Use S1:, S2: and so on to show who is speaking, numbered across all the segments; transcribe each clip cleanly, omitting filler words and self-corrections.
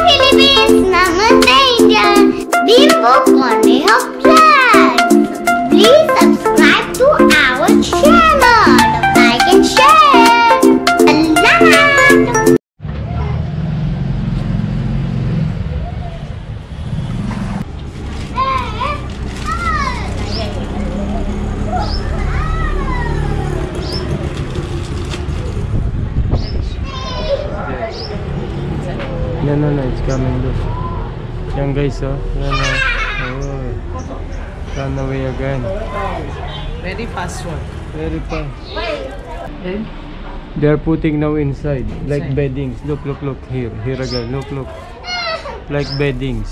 S1: Philippines, Namaste India, Bimbo Cornejo Flags. Please subscribe to our channel, like and share. Salamat!
S2: No, it's coming, look. Yan guys, oh. Yan, oh. Run away again.
S3: Very fast one.
S2: Very fast. They're putting now inside, like beddings. Look. Here again. Look. Like beddings.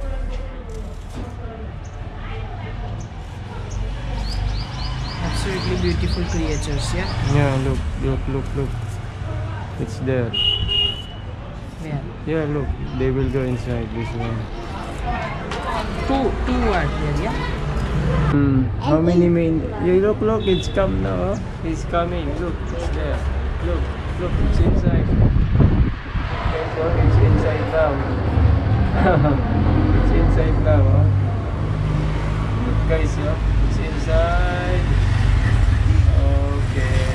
S3: Absolutely beautiful creatures, yeah?
S2: Yeah, look. It's there. Yeah, look. They will go inside this one.
S3: Two are here, yeah?
S2: How many main? You look, it's come now. Oh. It's coming. Look, it's there. Look, it's inside. It's inside now. It's inside now. Oh. Look guys, it's inside. Okay.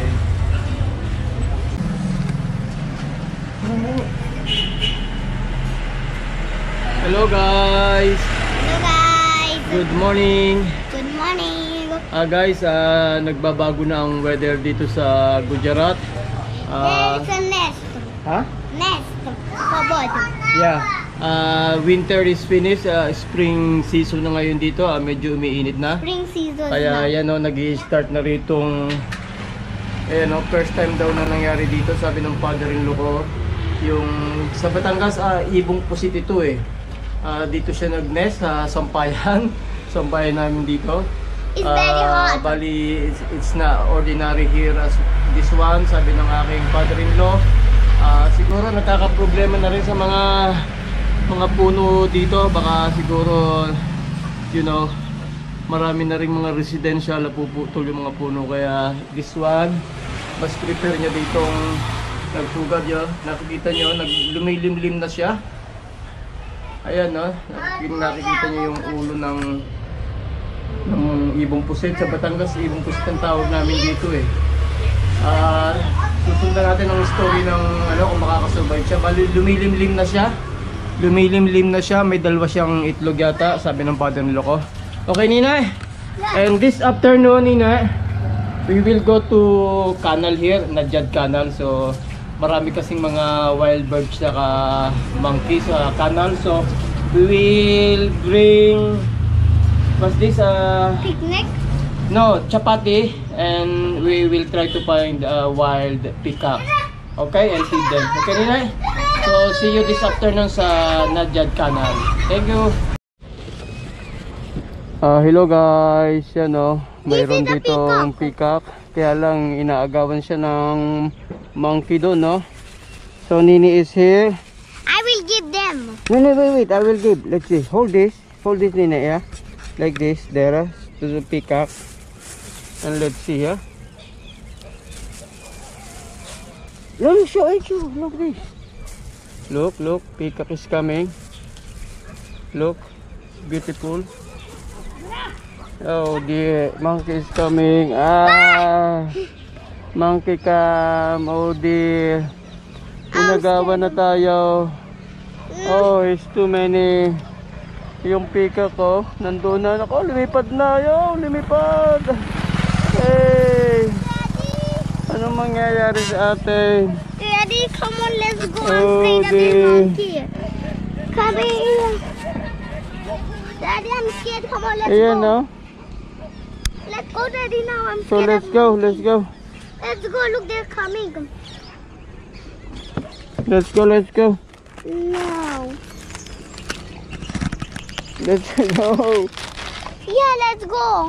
S2: Hello guys. Good morning.
S1: Good morning.
S2: Guys, nagbabago na ang weather dito sa Gujarat.
S1: There's a nest.
S2: Huh?
S1: Nest. Kabod.
S2: Yeah. Winter is finished. Spring season na ngayon dito. Medyo umiinit na.
S1: Spring season
S2: Kaya
S1: na.
S2: yan o, nag-i-start na ritong first time daw na nangyari dito. Sabi ng father-in-law ko. Yung sa Batangas, ibong pusit ito eh. Dito siya nag-nest sa Sampayan. Sampayan namin dito.
S1: It's very hot.
S2: Bali, it's not ordinary here as this one, sabi ng aking father-in-law. Siguro nakaka-problema na rin sa mga puno dito. Baka siguro, marami na rin mga residential na puputol yung mga puno. Kaya this one, mas prepare niya ditong nagtugad yun. Nakikita nyo, lumilimlim na siya. Ayan, no? Nakikita niyo yung ulo ng ibong pusit. Sa Batangas, ibong pusit ang tawag namin dito eh. Susundan natin ang story ng kung makakasurvive siya. Bali, lumilimlim na siya. May dalawa siyang itlog yata, sabi ng father-in-law ko. Okay, Nina? And this afternoon, Nina, we will go to canal here, Nadyad Canal. So, marami kasing mga wild birds na monkeys sa canal. So we will bring, what's this?
S1: Picnic?
S2: No, chapati. And we will try to find wild peacock. Okay, and feed them. Okay, Ninay? So see you this afternoon sa Nadyad Canal. Thank you. Hello guys. Yan o, mayroon ditong peacock. Kaya lang inaagawan siya ng monkey doon, no? So Nini is here.
S1: I will give them.
S2: No, wait. I will give. Let's see. Hold this, Nini, yeah? Like this, there, to the peacock. And let's see, yeah? Let me show it you. Look this. Look. Peacock is coming. Look. Beautiful. Oh dear, monkey is coming. Monkey come. Oh dear. Pinagawa na tayo. Oh, it's too many. Yung peacock ko, nandun na. Ako, lumipad na. Lumipad. Hey. Anong mangyayari sa atin?
S1: Daddy, come on, let's go
S2: Oh,
S1: and play
S2: dear.
S1: the monkey. Come here. Daddy, I'm scared. Come on, let's
S2: Ayan,
S1: go.
S2: no?
S1: Let's go, Daddy, now. I'm
S2: So
S1: scared.
S2: let's go.
S1: Let's go. Look, they're coming.
S2: Let's go.
S1: No.
S2: Let's go.
S1: Yeah, let's go.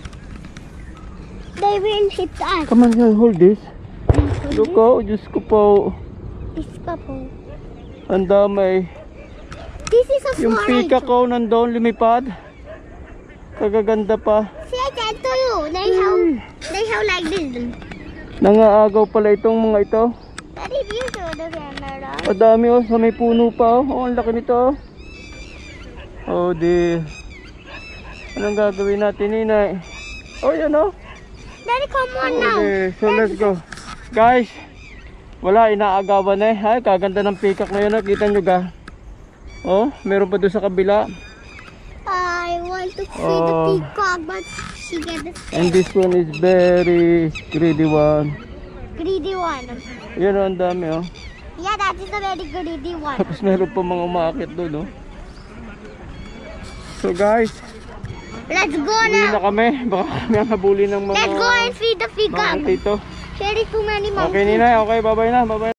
S1: They will hit us.
S2: Come on, hold this. Look, Diyos ko po.
S1: It's purple.
S2: Ang dami.
S1: This is a
S2: Yung
S1: slide.
S2: peacock ko nandun, lumipad. Kagaganda pa.
S1: See, I can tell you. They have like this.
S2: Nangaagaw pala itong mga ito.
S1: Daddy, do you show the camera?
S2: Ang dami oh, sa may puno pa oh. Oh, ang laki nito oh. Oh dear. Anong gagawin natin, Ninay? Oh, yan oh.
S1: Daddy, come on
S2: Oh
S1: now.
S2: dear. So let's go. Guys, wala, inaagawan eh. Ay, kaganda ng peacock na yun. Nakita nyo ga? Oh, meron pa doon sa kabila.
S1: I want to see
S2: Oh.
S1: the peacock, but she get the
S2: And this one is very greedy one.
S1: greedy one.
S2: Yan oh, ang dami oh.
S1: Yeah, that is the very greedy one.
S2: Tapos meron pa mga umaakit doon oh. So guys,
S1: Let's go
S2: uwi na
S1: now.
S2: kami. Baka kami ang habulin ng mga
S1: Let's go and feed the
S2: mga
S1: peacock.
S2: tito.
S1: There is too many monkeys.
S2: Okay, Ninay. Okay, bye-bye na. Bye-bye.